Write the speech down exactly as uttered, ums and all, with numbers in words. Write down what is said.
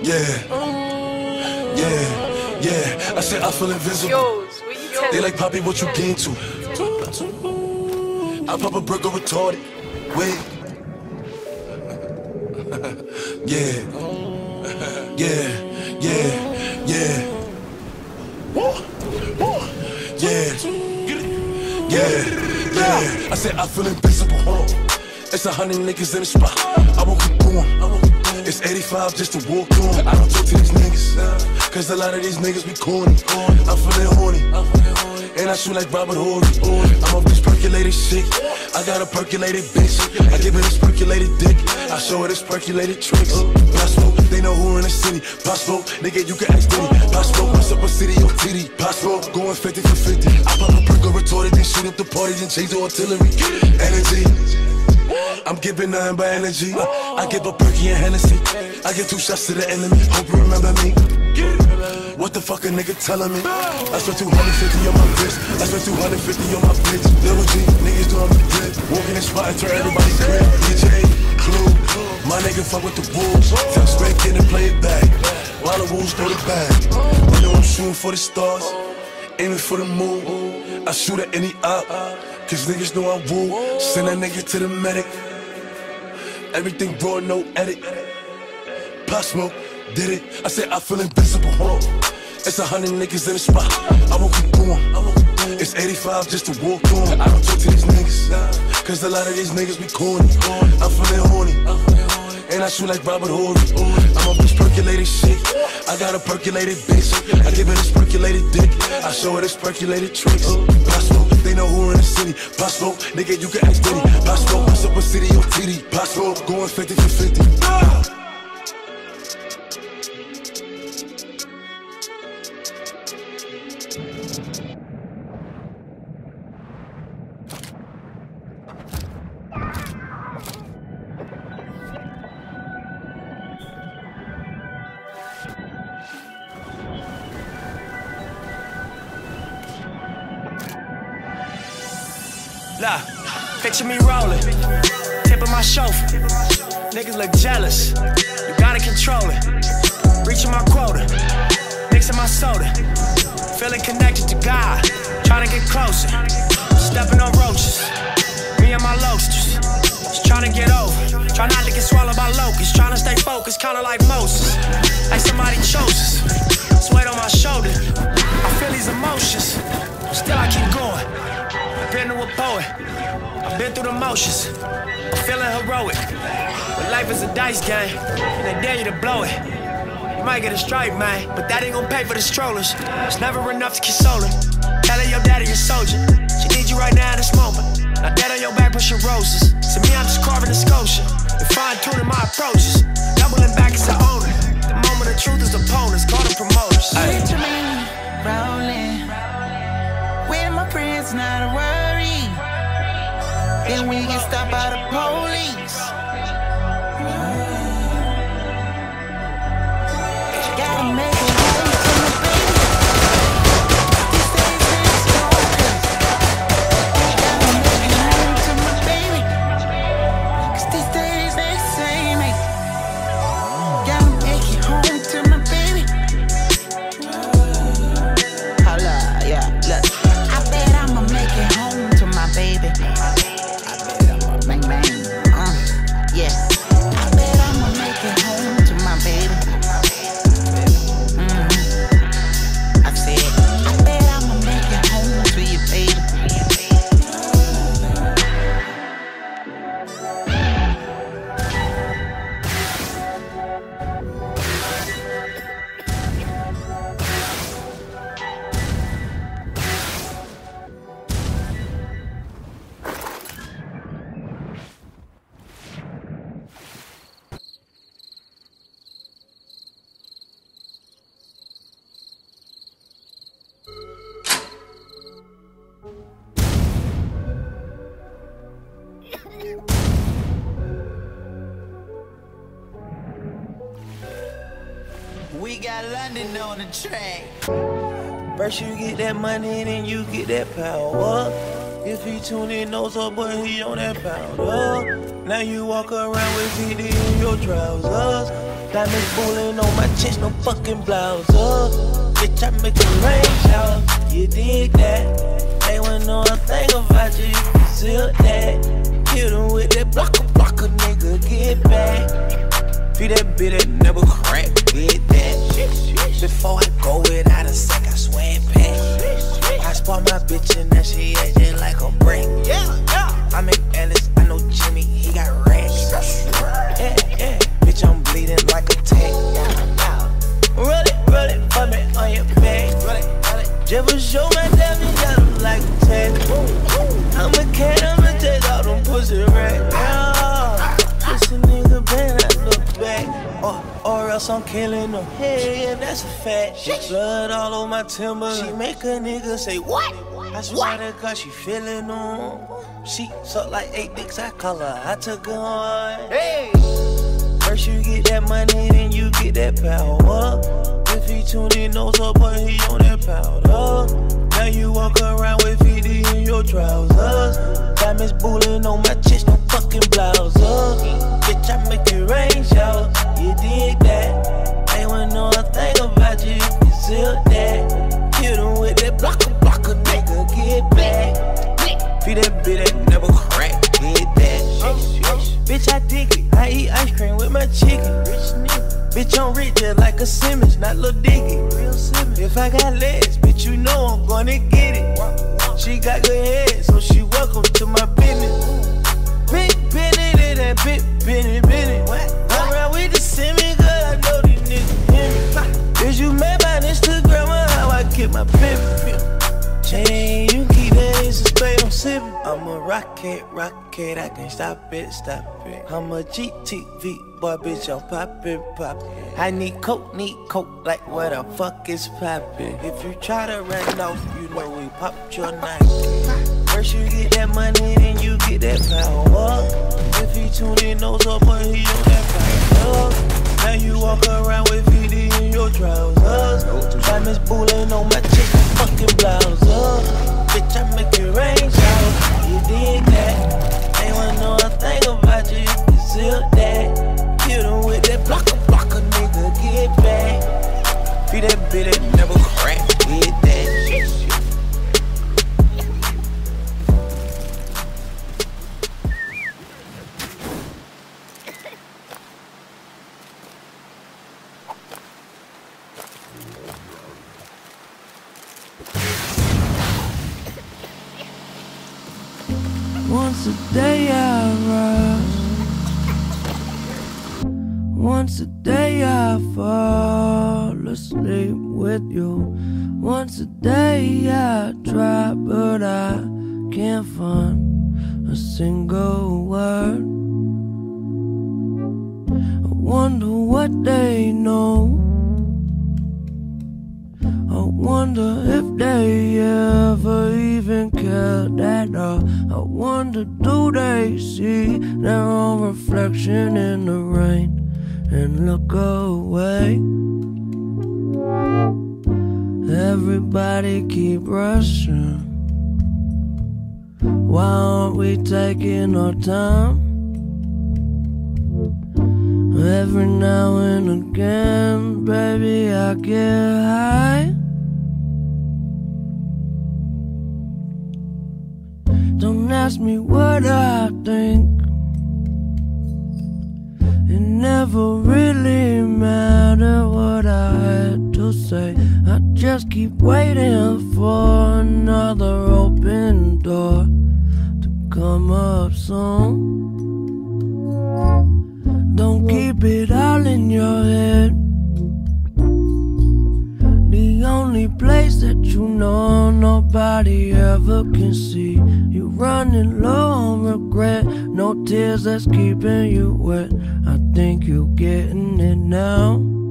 Yeah, yeah, yeah. I said I feel invisible. They like, Poppy, what you gain to? I pop a brick or retarded. Wait. Yeah, yeah, yeah, yeah. Yeah, yeah, yeah. I said I feel invisible. It's a hundred niggas in the spot. I won't keep going. It's eighty-five just to walk on. I don't talk to these niggas, cause a lot of these niggas be corny. I'm feeling horny, and I shoot like Robert Horry. I'm off this percolated shit. I got a percolated bitch. I give her this percolated dick. I show her this percolated tricks. Possible, they know who in the city. Possible, nigga, you can ask Diddy. Possible, what's up a city or T D? Possible, going fifty for fifty. I pop a perk or retarded, then shoot up the party, then change the artillery. Energy, I'm giving nothing but energy. I give a perky and Hennessy. I give two shots to the enemy. Hope you remember me. What the fuck a nigga telling me? I spent two hundred fifty on my wrist. I spent two hundred fifty on my bitch. Little G, niggas doing me good. Walking in spot and turn everybody grip. D J, Clue, my nigga fuck with the wolves. Tell Spank in and play it back, while the wolves throw the bag. You know I'm shooting for the stars, aiming for the moon. I shoot at any op, cause niggas know I woo. Send that nigga to the medic. Everything raw, no edit. Pop Smoke, did it. I said I feel invisible. It's a hundred niggas in the spot. I won't keep going. It's eighty-five just to walk on. I don't talk to these niggas, cause a lot of these niggas be corny. I'm feeling horny, and I shoot like Robert Horry. I'm off this percolated shit. I got a percolated bitch. I give her this percolated dick. I show her this percolated tricks. Possible, they know who in the city. Possible, nigga, you can ask Diddy. Possible, what's up a city or T D? Possible, going fifty for fifty. Nah, picture me rolling, tip of my chauffeur. Niggas look jealous, you gotta control it. Reaching my quota, mixing my soda. Feeling connected to God, trying to get closer. Stepping on roaches, me and my loasters. Just trying to get over, try not to get swallowed by locusts. Trying to stay focused, kinda like Moses. Like somebody chose us, it's weight on my shoulder. I feel these emotions, still I keep going. Been to a poet, I've been through the motions. I'm feeling heroic, but life is a dice game, and they dare you to blow it. You might get a strike, man, but that ain't gon' pay for the strollers. It's never enough to console her. Tell her your daddy a soldier, she needs you right now in this moment. Now dead on your back pushing roses. To me, I'm just carving a sculpture and fine-tuning my approaches. Doubling back as an owner. The moment of truth is opponents, call them promoters. Picture me rolling with my friends, not a worry. Then we get stopped by the police. Gotta make it home to my baby. These days ain't smoking. Gotta make it home to my baby. Cause these days they say me. Gotta make it home to my baby. Holla, yeah, look. I bet I'ma make it home to my baby. Bang, bang, uh, yeah. I bet I'ma make it home to my baby. Mm-hmm. I said, I bet I'ma make it home to you, baby. We got London on the track. First you get that money, then you get that power. If he tune in, knows up, but he on that powder. Now you walk around with T D in your trousers. Diamonds fooling on my chest, no fucking blouse. Uh, bitch, I make it rain shower. You dig that? They wouldn't know a thing about you. You can seal that. Kill them with that blocker, blocker, nigga. Get back. Feed that bitch that never crack. Get that. Before I go without a sec, I swear it back. I spot my bitch and now she acting like a brick. Yeah, yeah. I make Ellis, I know Jimmy, he got racks. Yeah, yeah. Bitch, I'm bleeding like a tank. Roll it, roll it, put me on your back. Just show my diamond, got him like a tank. I'm a cat, I'ma take all them pussy racks. Yeah. Pussy nigga, man, I look back. Or, or else I'm killing them. Hell yeah, that's a fact. She blood all over my timber. She make a nigga say, what? I swear to God, she feeling them. She suck like eight dicks, I call her. I took her on. Hey! First you get that money, then you get that power. If he tuned in, knows up, but he on that powder. Now you walk around with fifty in your trousers. Diamonds bullying on my chest, no fucking blouse. Bitch, I make it rain shower. You dig that? They wouldn't know a thing about you. You can seal that. Kill them with that blocker, blocker, nigga. Get back. Feed that bitch that never crack. Get that. Bitch, I dig it. I eat ice cream with my chicken. Rich nigga. Bitch, I'm rich just like a Simmons, not Lil Dicky. Real Simmons. If I got legs, bitch, you know I'm gonna get it. She got good head, so she welcome to my business. Big Benny, that big Benny, Benny. I'm around with the Simmons, cause I know these niggas hear me. Is you mad by Instagram or how I keep my pimpin'? Chain, you keep that ace of spade, I'm sippin'. I'm a rocket, rocket, I can't stop it, stop it. I'm a G T V, boy, bitch, I'm poppin', poppin'. I need coke, need coke, like what the fuck is poppin'? If you try to run off, you know we popped your night. First you get that money, then you get that power. If he tuned in, knows up, but he on that power. Now you walk around with fifty in your trousers. Diamonds bullying on my chick, fucking blouse. Bitch, I make it rain shower. You dig that? They wouldn't know a thing about you. You can seal that. Kill them with that blocker, blocker, nigga. Get back. Feed that bitch that never crack. Get that. Once a day I rise, once a day I fall asleep with you. Once a day I try, but I can't find a single word. I wonder what they know. I wonder if they ever even cared at all. I wonder, do they see their own reflection in the rain and look away? Everybody keep rushing. Why aren't we taking our time? Every now and again, baby, I get high. Don't ask me what I think. It never really mattered what I had to say. I just keep waiting for another open door to come up soon. Don't keep it all in your head. The only place that you know nobody ever can see. You running low on regret, no tears that's keeping you wet. I think you getting it now.